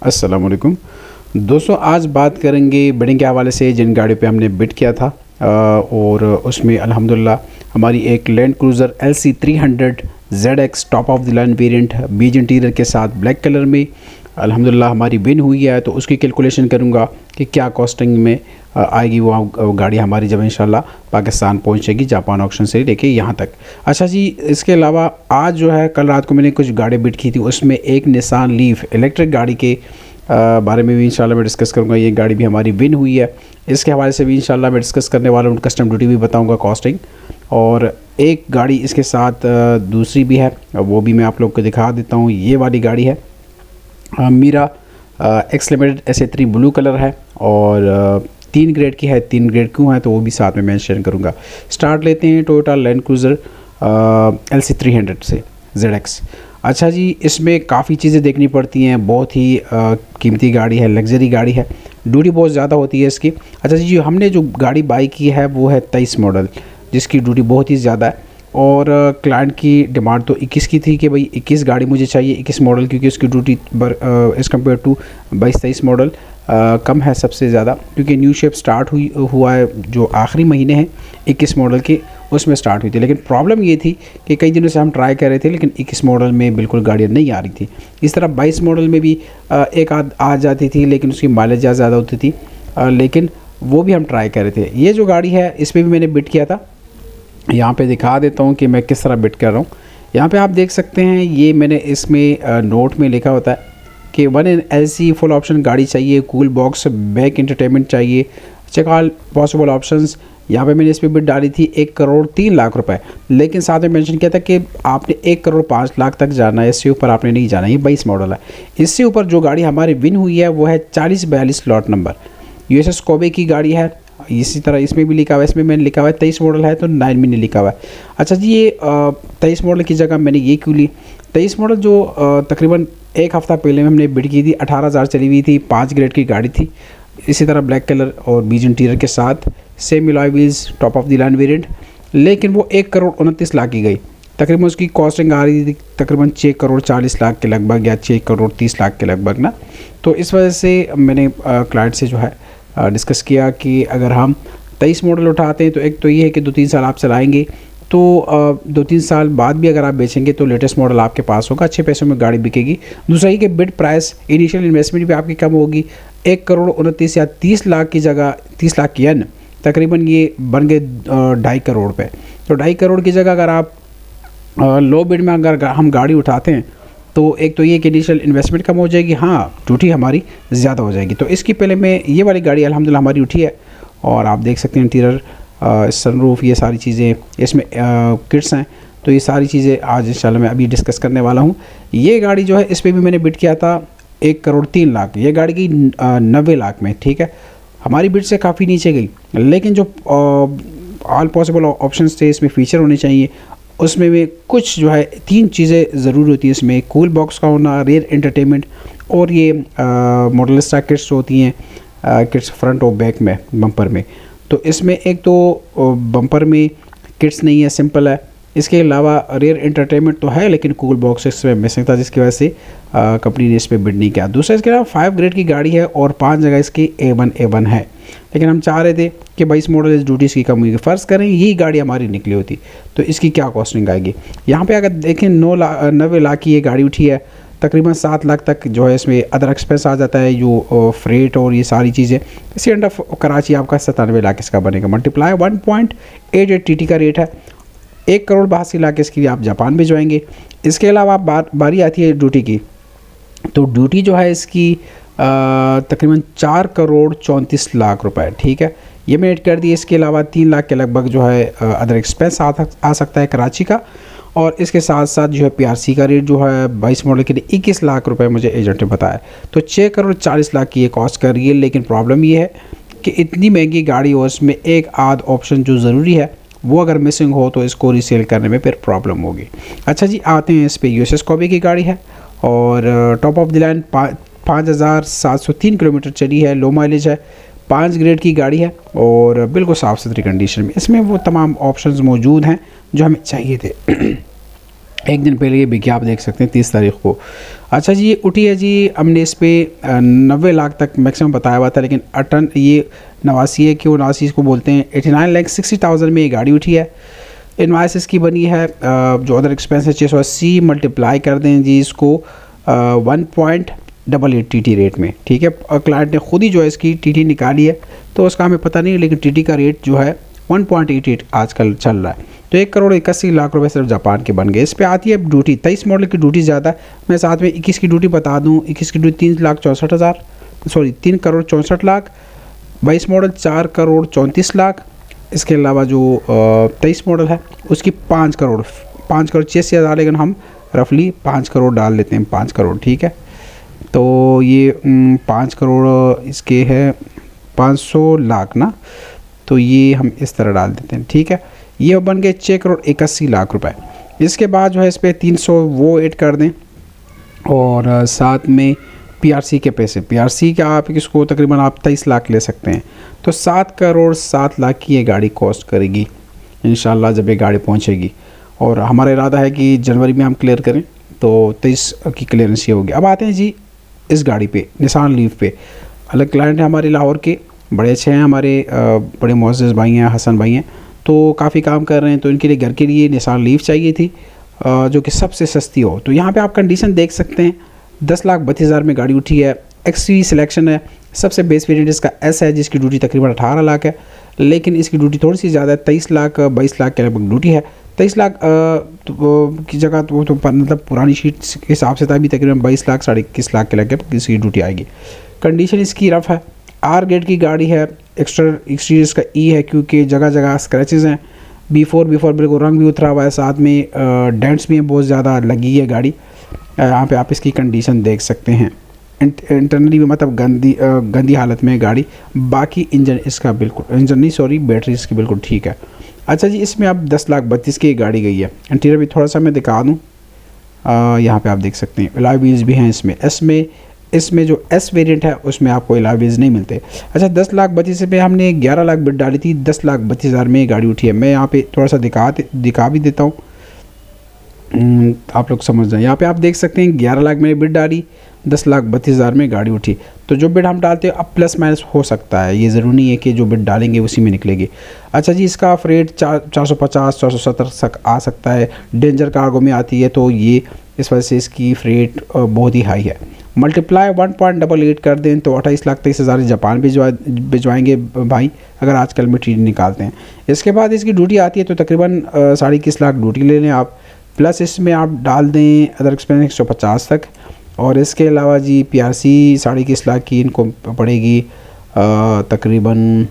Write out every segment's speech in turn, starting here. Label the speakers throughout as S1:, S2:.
S1: अस्सलाम वालेकुम दोस्तों, आज बात करेंगे बिडिंग के हवाले से जिन गाड़ी पे हमने बिड किया था और उसमें अल्हम्दुलिल्लाह हमारी एक Land Cruiser LC 300 ZX top of the line variant beige interior के साथ ब्लैक कलर में अल्हम्दुलिल्लाह हमारी विन हुई है। तो उसकी कैलकुलेशन करूँगा कि क्या कॉस्टिंग में आएगी वो गाड़ी हमारी जब इंशाल्लाह पाकिस्तान पहुंचेगी जापान ऑक्शन से लेके यहाँ तक। अच्छा जी, इसके अलावा आज जो है कल रात को मैंने कुछ गाड़ी बिड की थी, उसमें एक निसान लीफ इलेक्ट्रिक गाड़ी के बारे में भी इंशाल्लाह मैं डिस्कस करूँगा। ये गाड़ी भी हमारी विन हुई है, इसके हवाले से भी इंशाल्लाह मैं डिस्कस करने वाला हूँ। कस्टम ड्यूटी भी बताऊँगा, कॉस्टिंग, और एक गाड़ी इसके साथ दूसरी भी है, वो भी मैं आप लोग को दिखा देता हूँ। ये वाली गाड़ी है Mira X limited SA3 blue colour है और 3 ग्रेड की है। 3 ग्रेड क्यों है तो वो भी साथ में मेंशन करूँगा। स्टार्ट लेते हैं टोयोटा लैंड क्रूज़र LC 300 से ZX। अच्छा जी, इसमें काफ़ी चीज़ें देखनी पड़ती हैं, बहुत ही कीमती गाड़ी है, लग्जरी गाड़ी है, ड्यूटी बहुत ज़्यादा होती है इसकी। अच्छा जी, हमने जो गाड़ी बाई की है वो है 23 मॉडल, जिसकी ड्यूटी बहुत ही ज़्यादा है और क्लाइंट की डिमांड तो 21 की थी कि भाई 21 गाड़ी मुझे चाहिए, 21 मॉडल, क्योंकि उसकी duty as compare to 22-23 model कम है सबसे ज़्यादा, क्योंकि न्यू शेप स्टार्ट हुआ है जो आखिरी महीने हैं 21 मॉडल के, उसमें स्टार्ट हुई थी। लेकिन प्रॉब्लम ये थी कि कई दिनों से हम ट्राई कर रहे थे लेकिन 21 मॉडल में बिल्कुल गाड़ियाँ नहीं आ रही थी। इस तरह 22 मॉडल में भी एक आध आ जाती थी लेकिन उसकी माइलेज ज़्यादा होती थी, लेकिन वो भी हम ट्राई कर रहे थे। ये जो गाड़ी है इस पर भी मैंने बिड किया था, यहाँ पे दिखा देता हूँ कि मैं किस तरह बिड कर रहा हूँ। यहाँ पे आप देख सकते हैं, ये मैंने इसमें नोट में लिखा होता है कि 1 LC फुल ऑप्शन गाड़ी चाहिए, कूल बॉक्स, बैक एंटरटेनमेंट चाहिए, चेक ऑल पॉसिबल ऑप्शंस। यहाँ पे मैंने इस पर बिड डाली थी 1,03,00,000 रुपए, लेकिन साथ में मेंशन किया था कि आपने 1,05,00,000 तक जाना है, इससे ऊपर आपने नहीं जाना। ये 22 मॉडल है। इससे ऊपर जो गाड़ी हमारी विन हुई है वो है 4042 लॉट नंबर, US कोबे की गाड़ी है। इसी तरह इसमें भी लिखा हुआ है, इसमें मैंने लिखा हुआ है 23 मॉडल है तो 9 में नहीं लिखा हुआ है। अच्छा जी, ये 23 मॉडल की जगह मैंने ये क्यों ली? 23 मॉडल जो तकरीबन एक हफ़्ता पहले हमने बिड की थी, 18,000 चली हुई थी, 5 ग्रेड की गाड़ी थी, इसी तरह ब्लैक कलर और बीज इंटीरियर के साथ, same alloy wheels, top of the line variant, लेकिन वो 1,29,00,000 की गई। तकरीबन उसकी कॉस्टिंग आ रही थी तकरीबन 6,40,00,000 के लगभग या 6,30,00,000 के लगभग ना। तो इस वजह से मैंने क्लाइंट से जो है डिस्कस किया कि अगर हम 23 मॉडल उठाते हैं तो एक तो ये है कि 2-3 साल आप चलाएंगे, तो 2-3 साल बाद भी अगर आप बेचेंगे तो लेटेस्ट मॉडल आपके पास होगा, अच्छे पैसों में गाड़ी बिकेगी। दूसरा ये कि बिड प्राइस, इनिशियल इन्वेस्टमेंट भी आपकी कम होगी। 1,29,00,000 या 30,00,000 की जगह 30,00,000 यन तकरीबन ये बन गए 2.5 करोड़ रुपये। तो 2.5 करोड़ की जगह अगर आप लो बिड में अगर हम गाड़ी उठाते हैं तो एक तो ये कि इनिशियल इन्वेस्टमेंट कम हो जाएगी, हाँ ड्यूटी हमारी ज़्यादा हो जाएगी। तो इसकी पहले मैं ये वाली गाड़ी अल्हम्दुलिल्लाह हमारी उठी है और आप देख सकते हैं इंटीरियर, सनरूफ, ये सारी चीज़ें इसमें किट्स हैं। तो ये सारी चीज़ें आज इंशाल्लाह मैं अभी डिस्कस करने वाला हूँ। ये गाड़ी जो है इस पर भी मैंने बिड किया था 1,03,00,000, ये गाड़ी की 90,00,000 में, ठीक है, हमारी बिड से काफ़ी नीचे गई। लेकिन जो ऑल पॉसिबल ऑप्शंस थे इसमें फ़ीचर होने चाहिए, उसमें भी कुछ जो है 3 चीज़ें ज़रूर होती हैं इसमें, कूल बॉक्स का होना, रेयर एंटरटेनमेंट और ये मॉडल स्टार किट्स होती हैं, किट्स फ्रंट और बैक में बम्पर में। तो इसमें एक तो बम्पर में किट्स नहीं है, सिंपल है। इसके अलावा रेयर एंटरटेनमेंट तो है लेकिन कूल बॉक्स इसमें मिसिंग था, जिसकी वजह से कंपनी ने इस पर बिड नहीं किया। दूसरा इसके अलावा 5 ग्रेड की गाड़ी है और 5 जगह इसकी A1 है, लेकिन हम चाह रहे थे कि 22 मॉडल इस ड्यूटी इसकी कम हुई। फ़र्ज़ करें यही गाड़ी हमारी निकली होती तो इसकी क्या कॉस्टिंग आएगी। यहाँ पे अगर देखें 90,00,000 की ये गाड़ी उठी है, तकरीबन 7,00,000 तक जो है इसमें अदर एक्सपेंस आ जाता है, जो फ्रेट और ये सारी चीज़ें। इसी अंडर कराची आपका 97,00,000 इसका बनेगा, मल्टीप्लाई 1.88 TT का रेट है, 1,82,00,000 इसकी आप जापान भिजवाएंगे। इसके अलावा बारी आती है ड्यूटी की, तो ड्यूटी जो है इसकी तकरीबन 4,34,00,000 रुपए, ठीक है, ये मैंने ऐड कर दी। इसके अलावा 3,00,000 के लगभग जो है अदर एक्सपेंस आ सकता है कराची का, और इसके साथ साथ जो है PRC का रेट जो है 22 मॉडल के लिए 21,00,000 रुपए मुझे एजेंट ने बताया। तो 6,40,00,000 की ये कॉस्ट कर रही है। लेकिन प्रॉब्लम ये है कि इतनी महंगी गाड़ी और उसमें एक आध ऑप्शन जो ज़रूरी है वो अगर मिसिंग हो तो इसको रीसेल करने में फिर प्रॉब्लम होगी। अच्छा जी, आते हैं इस पर। US कोबे की गाड़ी है और top of the line 5,703 kilometre चली है, लो माइलेज है, 5 ग्रेड की गाड़ी है और बिल्कुल साफ़ सुथरी कंडीशन में। इसमें वो तमाम ऑप्शंस मौजूद हैं जो हमें चाहिए थे। एक दिन पहले ये बिकी, आप देख सकते हैं 30 तारीख को। अच्छा जी, ये उठी है जी, हमने इस पर 90 लाख तक मैक्सिमम बताया हुआ था, लेकिन अटन ये 89 है, क्यों 89 इसको बोलते हैं। 89,60,000 में ये गाड़ी उठी है। इनवाइस इसकी बनी है, जो अदर एक्सपेंस है 680 मल्टीप्लाई कर दें जी इसको 1.88 TT रेट में, ठीक है। क्लाइंट ने खुद ही जो है इसकी TT निकाली है, तो उसका हमें पता नहीं, लेकिन TT का रेट जो है 1.88 आजकल चल रहा है। तो 1,81,00,000 रुपए सिर्फ जापान के बन गए। इस पे आती है ड्यूटी, 23 मॉडल की ड्यूटी ज़्यादा है। मैं साथ में 21 की ड्यूटी बता दूं, 21 की ड्यूटी 3,64,000, सॉरी 3,64,00,000। 22 मॉडल 4,34,00,000। इसके अलावा जो 23 मॉडल है उसकी 5 करोड़ 86,000, लेकिन हम रफली 5 करोड़ डाल लेते हैं, 5 करोड़, ठीक है। तो ये 5 करोड़ इसके है 500 लाख ना, तो ये हम इस तरह डाल देते हैं, ठीक है। ये बन गए 6,81,00,000 रुपए। इसके बाद जो है इस पर 300 वो ऐड कर दें, और साथ में PRC के पैसे, PRC का आप इसको तकरीबन आप 23 लाख ले सकते हैं। तो 7,07,00,000 की ये गाड़ी कॉस्ट करेगी इंशाल्लाह जब ये गाड़ी पहुंचेगी, और हमारा इरादा है कि जनवरी में हम क्लियर करें, तो 23 की क्लियरेंस ये होगी। अब आते हैं जी इस गाड़ी पे, निसान लीफ पे। अलग क्लाइंट है हमारे लाहौर के, बड़े अच्छे हैं हमारे, बड़े मुअज़्ज़ज़ भाई हैं, हसन भाई हैं, तो काफ़ी काम कर रहे हैं। तो इनके लिए घर के लिए निसान लीफ चाहिए थी, जो कि सबसे सस्ती हो। तो यहाँ पे आप कंडीशन देख सकते हैं, 10,32,000 में गाड़ी उठी है। XV सिलेक्शन है, सबसे बेस वेरिएंट इसका S है, जिसकी ड्यूटी तकरीबन 18 लाख है, लेकिन इसकी ड्यूटी थोड़ी सी ज़्यादा है, 23 लाख 22 लाख के लगभग ड्यूटी है। 23 लाख की जगह तो मतलब पुरानी शीट के हिसाब से था, अभी तकरीबन 22 लाख 21.5 लाख के लगभग इसकी ड्यूटी आएगी। कंडीशन इसकी रफ़ है, R ग्रेड की गाड़ी है। एक्सटीरियर इसका E है, क्योंकि जगह जगह स्क्रैचेस हैं। B4 बिल्कुल रंग भी उतरा हुआ है, साथ में डेंट्स भी हैं, बहुत ज़्यादा लगी है गाड़ी। यहाँ पे आप इसकी कंडीशन देख सकते हैं, इंटरनली भी मतलब गंदी हालत में है गाड़ी। बाकी इंजन इसका बिल्कुल, इंजन नहीं सॉरी, बैटरी इसकी बिल्कुल ठीक है। अच्छा जी, इसमें अब 10,32,000 की गाड़ी गई है। इंटीरियर भी थोड़ा सा मैं दिखा दूँ, यहाँ पे आप देख सकते हैं अलॉय व्हील्स भी हैं इसमें। इसमें जो S वेरिएंट है उसमें आपको अलॉय व्हील्स नहीं मिलते। अच्छा, 10,32,000 पे हमने 11 लाख बिड डाली थी, 10,32,000 में गाड़ी उठी है। मैं यहाँ पे थोड़ा सा दिखा भी देता हूँ, आप लोग समझ जाएं। यहाँ पे आप देख सकते हैं 11 लाख मैंने बिड डाली, 10,32,000 में गाड़ी उठी। तो जो बिड हम डालते हैं अब प्लस माइनस हो सकता है, ये ज़रूरी नहीं है कि जो बिड डालेंगे उसी में निकलेगी। अच्छा जी, इसका रेट 450-470 तक आ सकता है। डेंजर कार्गो में आती है, तो ये इस वजह से इसकी रेट बहुत ही हाई है। मल्टीप्लाई 1.88 कर दें तो 28,23,000 जापान भिजवाएंगे भाई, अगर आजकल में TT निकालते हैं। इसके बाद इसकी ड्यूटी आती है, तो तकरीबन 21.5 लाख ड्यूटी ले लें आप, प्लस इसमें आप डाल दें अदर एक्सपेंस 150 तक, और इसके अलावा जी PRC 21.5 लाख की इनको पड़ेगी, तकरीबन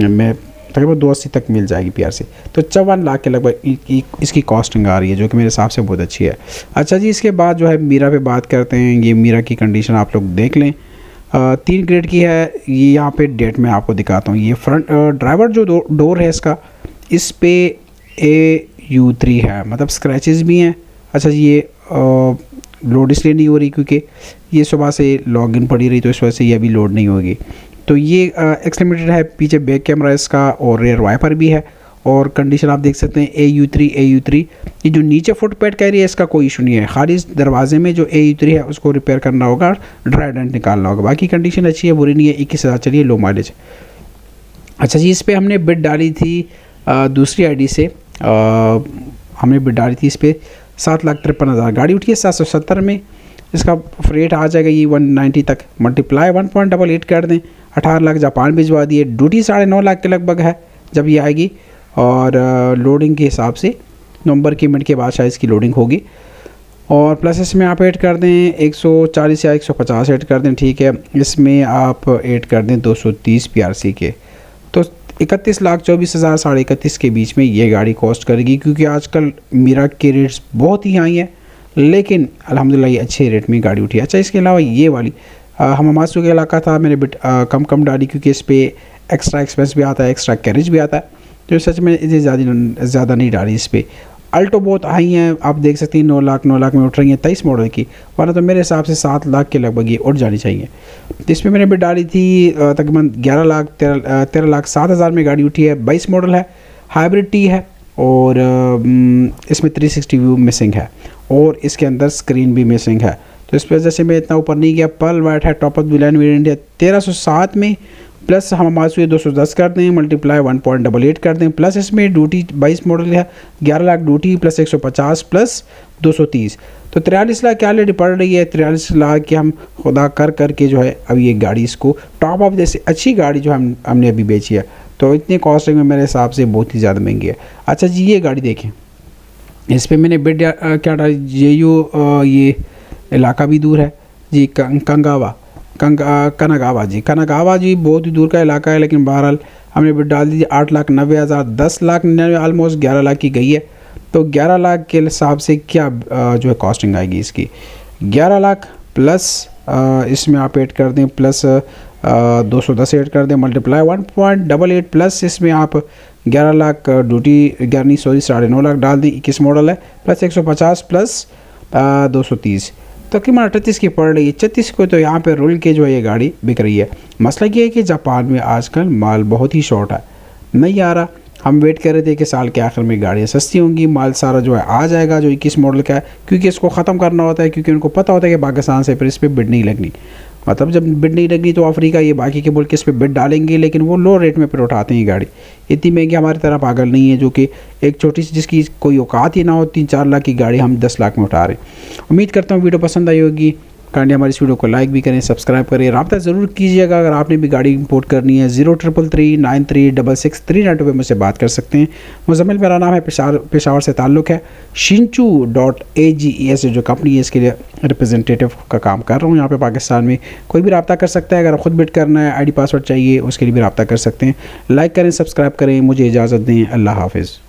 S1: 280 तक मिल जाएगी PRC। तो 54 लाख के लगभग इसकी कॉस्टिंग आ रही है, जो कि मेरे हिसाब से बहुत अच्छी है। अच्छा जी, इसके बाद जो है मीरा पे बात करते हैं। ये मीरा की कंडीशन आप लोग देख लें, 3 ग्रेड की है। ये यहाँ पे डेट में आपको दिखाता हूँ। ये फ्रंट ड्राइवर जो डोर है इसका, इस पे AU3 है, मतलब स्क्रैचेस भी हैं। अच्छा जी, ये लोड इसलिए नहीं हो रही क्योंकि ये सुबह से लॉगिन पड़ी रही, तो इस वजह से ये अभी लोड नहीं होगी। तो ये एक्स लिमिटेड है, पीछे बैक कैमरा इसका और रेयर वाइपर भी है, और कंडीशन आप देख सकते हैं AU3। ये जो नीचे फुट पैड कह रही है इसका कोई इशू नहीं है, खाली इस दरवाजे में जो AU3 है उसको रिपेयर करना होगा, ड्राई डेंट निकालना होगा। बाकी कंडीशन अच्छी है, बुरी नहीं है। 21,000 चलिए, लो माइलेज। अच्छा जी, इस पर हमने बिड डाली थी दूसरी ID से, हमने बिड डाली थी इस पर 7,53,000। गाड़ी उठी है 770 में, इसका रेट आ जाएगा ये 190 तक। मल्टीप्लाई 1.88 कर दें, 18 लाख जापान भिजवा दिए। ड्यूटी 9.5 लाख के लगभग है जब ये आएगी, और लोडिंग के हिसाब से नवंबर की मिड के बाद शायद इसकी लोडिंग होगी। और प्लस इसमें आप ऐड कर दें 140 या 150 ऐड कर दें, ठीक है। इसमें आप ऐड कर दें 230 PRC के, तो 31,24,000 31.5 के बीच में ये गाड़ी कॉस्ट करेगी। क्योंकि आजकल मीरा के रेट्स बहुत ही हाई हैं, लेकिन अल्हम्दुलिल्लाह ये अच्छे रेट में गाड़ी उठी है। अच्छा, इसके अलावा ये वाली हमामासू का इलाका था, मैंने बिट कम डाली, क्योंकि इस पर एक्स्ट्रा एक्सपेंस भी आता है, एक्स्ट्रा कैरेज भी आता है, तो सच में इसे ज़्यादा नहीं डाली इस पर। अल्टो बहुत हाई हैं, आप देख सकते हैं 9 लाख में उठ रही हैं 23 मॉडल की, वरना तो मेरे हिसाब से 7 लाख के लगभग ये उठ जानी चाहिए। तो इसमें मैंने बिट डाली थी तकरीबन 13,07,000 में गाड़ी उठी है। 22 मॉडल है, हाइब्रिड T है, और इसमें 360 व्यू मिसिंग है, और इसके अंदर स्क्रीन भी मिसिंग है, तो इस वजह से मैं इतना ऊपर नहीं गया। पर्ल वाइट है, टॉप अप विलाइन वेरिएंट है 1307 में, प्लस हम मासूए 210 कर दें, मल्टीप्लाई 1.88 कर दें, प्लस इसमें ड्यूटी 22 मॉडल है 11 लाख ड्यूटी प्लस 150 प्लस 230, तो 43 लाख की ऑलरेडी पड़ रही है। 43 लाख की हम खुदा कर के जो है अभी ये गाड़ी इसको टॉप अप जैसे अच्छी गाड़ी जो हमने अभी बेची है, तो इतनी कॉस्टिंग में मेरे हिसाब से बहुत ही ज़्यादा महंगी है। अच्छा जी, ये गाड़ी देखें, इस पर मैंने बिड क्या डाली, ये इलाका भी दूर है जी, कनगावा जी बहुत ही दूर का इलाका है, लेकिन बहरहाल हमने बिड डाल दी 8,90,000, 10,99,000 ऑलमोस्ट 11 लाख की गई है। तो 11 लाख के हिसाब से क्या जो है कॉस्टिंग आएगी इसकी, 11 लाख प्लस इसमें आप ऐड कर दें, प्लस 210 ऐड कर दें, मल्टीप्लाई 1.88 प्लस इसमें आप 11 लाख ड्यूटी 9.5 लाख डाल दें, 21 मॉडल है, प्लस 150 प्लस 230, तकरीबन 38 की पड़ रही है। 36 को तो यहाँ पे रुल के जो है ये गाड़ी बिक रही है। मसला ये है कि जापान में आजकल माल बहुत ही शॉर्ट है, नहीं आ रहा। हम वेट कर रहे थे कि साल के आखिर में गाड़ियाँ सस्ती होंगी, माल सारा जो है आ जाएगा जो 21 मॉडल का है, क्योंकि इसको ख़त्म करना होता है, क्योंकि उनको पता होता है कि पाकिस्तान से फिर इस पर बिड नहीं लगनी। मतलब जब बिड नहीं लगनी तो अफ्रीका ये बाकी के मुल्क इस पर बिड डालेंगे, लेकिन वो लो रेट में फिर उठाते हैं गाड़ी। इतनी महंगी हमारी तरह पागल नहीं है, जो कि एक छोटी सी जिसकी कोई औकात ही ना हो 3-4 लाख की गाड़ी हम 10 लाख में उठा रहे हैं। उम्मीद करता हूँ वीडियो पसंद आई होगी, काइंडली हमारी इस वीडियो को लाइक भी करें, सब्सक्राइब करें, राब्ता ज़रूर कीजिएगा अगर आपने भी गाड़ी इंपोर्ट करनी है। 0333936669 पे मुझसे बात कर सकते हैं। मुज़म्मिल मेरा नाम है, पेशावर से ताल्लुक़ है। Shinchu.ages जो कंपनी है इसके लिए रिप्रेजेंटेटिव का काम कर रहा हूँ यहाँ पे पाकिस्तान में। कोई भी रब्ता कर सकता है, अगर ख़ुद बिड करना है, ID पासवर्ड चाहिए, उसके लिए भी रब्ता कर सकते हैं। लाइक करें, सब्सक्राइब करें, मुझे इजाज़त दें, अल्लाह हाफ़िज़।